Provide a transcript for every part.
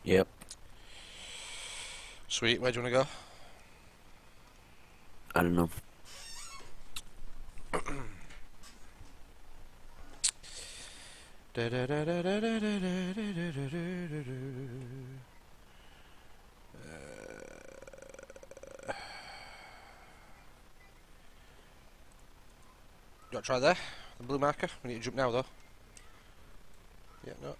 Yep. Sweet, where do you want I don't know. to go? You want to try there? The blue marker? We need to jump now though. Yeah, no.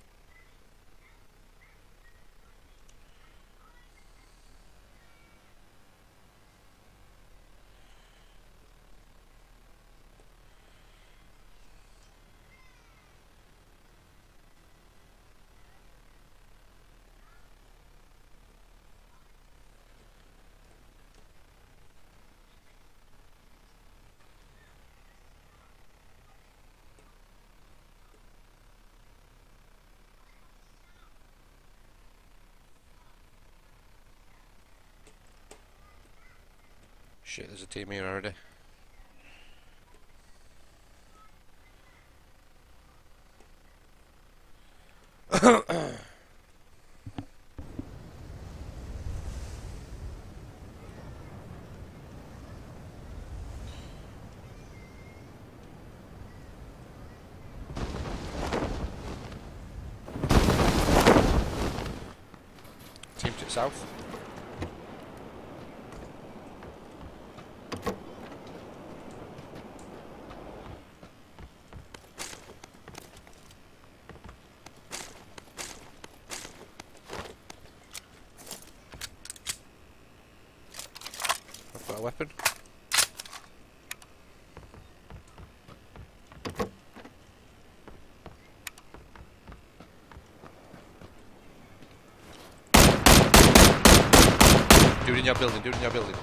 Shit, there's a team here already. Team to the south. I've got a weapon. Do it in your building, do it in your building.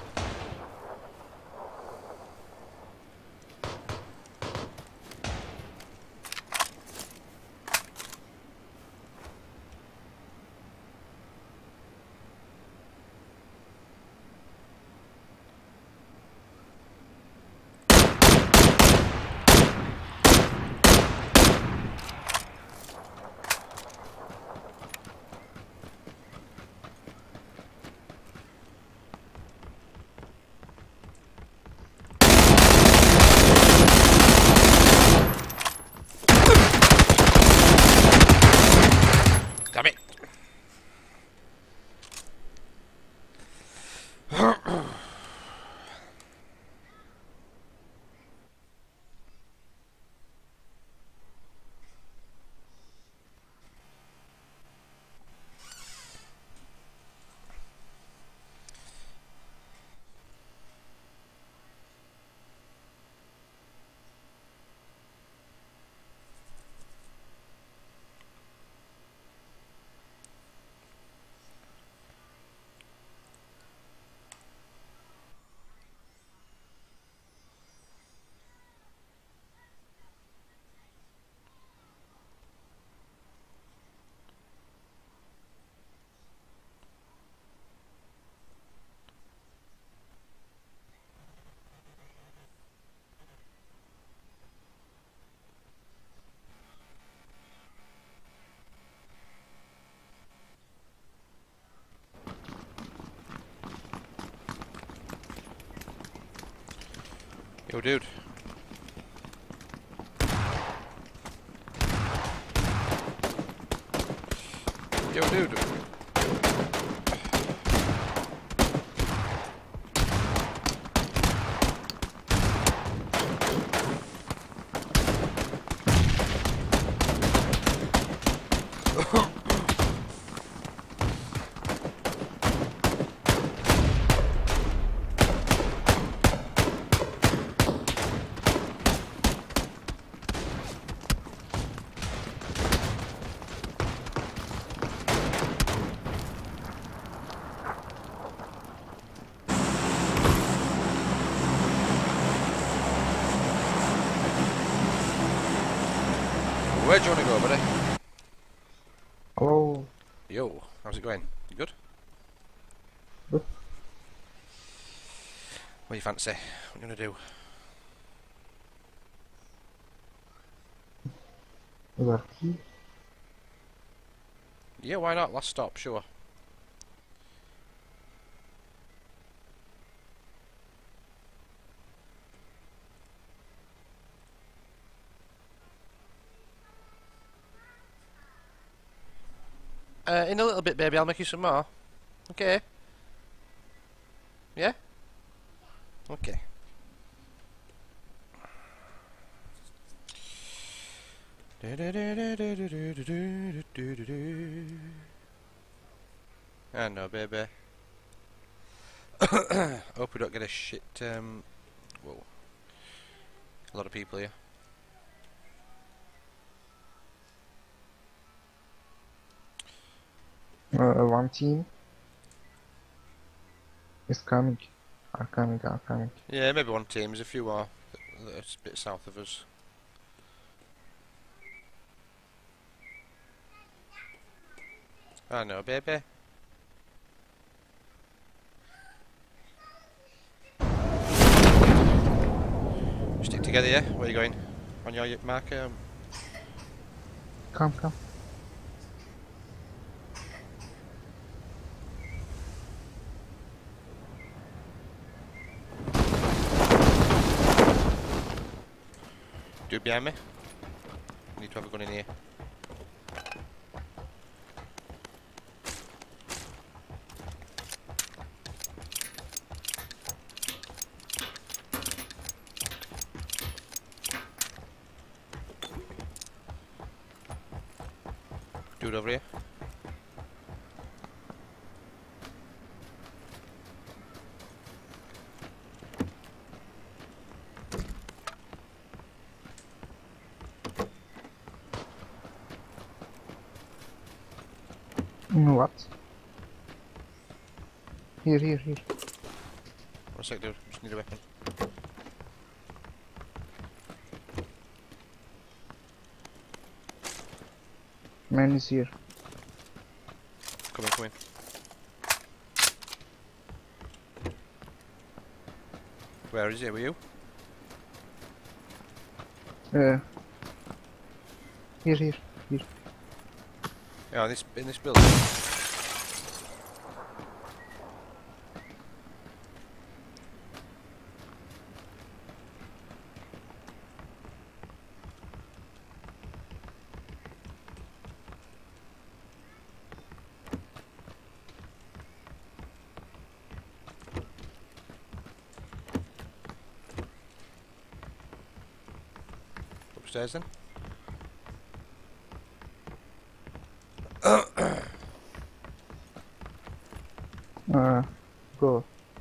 Damn it! Yo, dude. Yo, dude. Where do you want to go, buddy? Oh, Yo, how's it going? You good? good. What do you fancy? What are you going to do? Parti. Yeah, why not? Last stop, sure. In a little bit, baby, I'll make you some more. Okay? Yeah? Okay. I know, baby. Hope we don't get a shit, whoa. A lot of people here. One team is coming. Are coming. Yeah, maybe one team. There's a few more that's a bit south of us. I know, baby. Stick together, yeah? Where are you going? On your marker? Come. Dude behind me? Need to have a gun in here. Dude over here. What? Here. One sec, dude. Just need a weapon. Man is here. Come in. Where is he? Were you? Here. Yeah, in this building. Upstairs then. Go.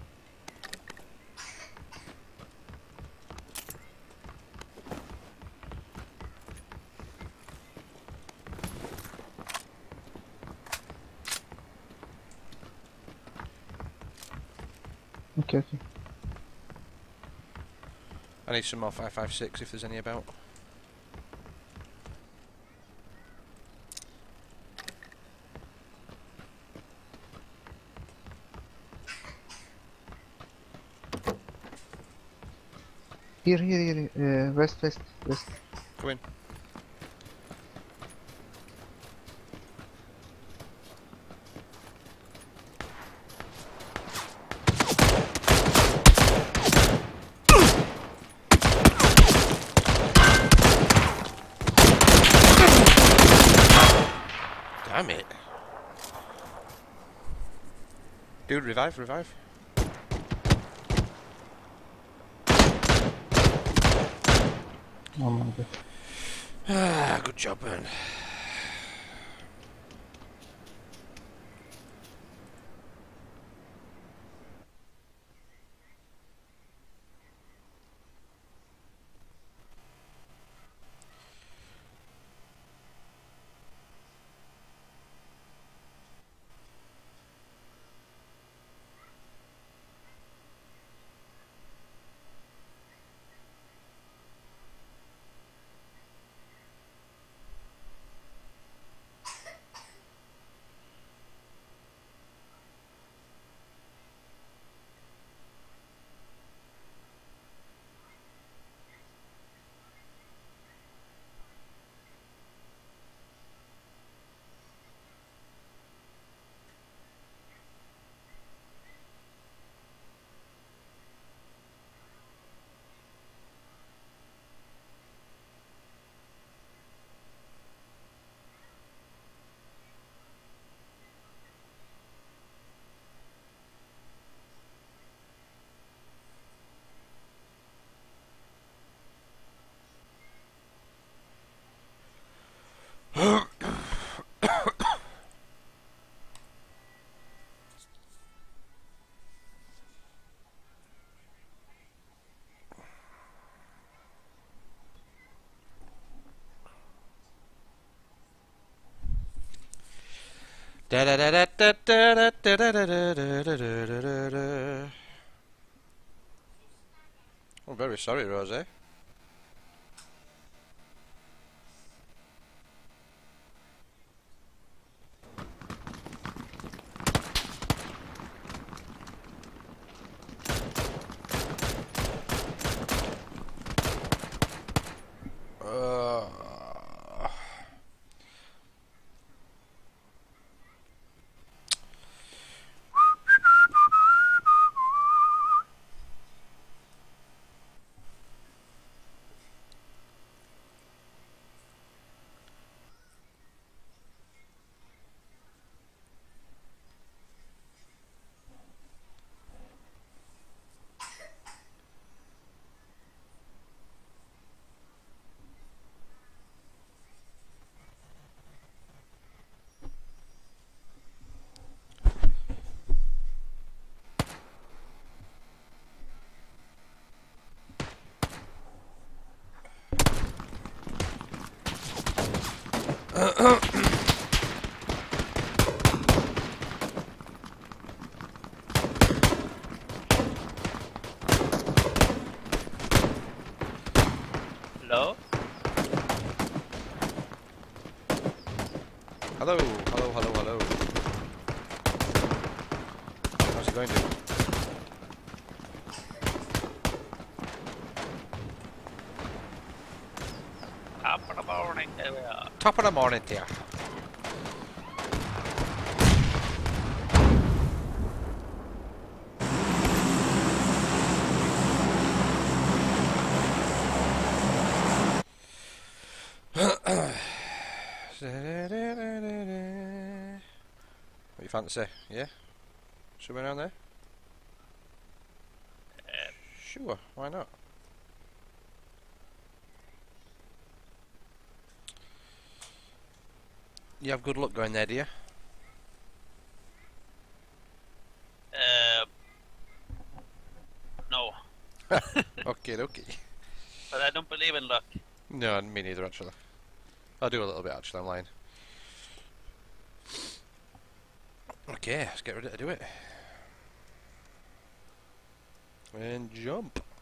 Okay. I need some more 5.56 if there's any about. Here. West. Come in. Damn it. Dude, revive. Oh my god. Ah, good job, man. I'm very sorry, Rose. Hello? Hello, hello, hello, hello. How's it going, dude? Top of the morning, there we are. Top of the morning, dear. What you fancy? Yeah? Somewhere around there? Sure, why not? You have good luck going there, do you? No. Okay, okay. But I don't believe in luck. No, me neither, actually. I'll do a little bit, actually, I'm lying. Okay, let's get ready to do it. And jump.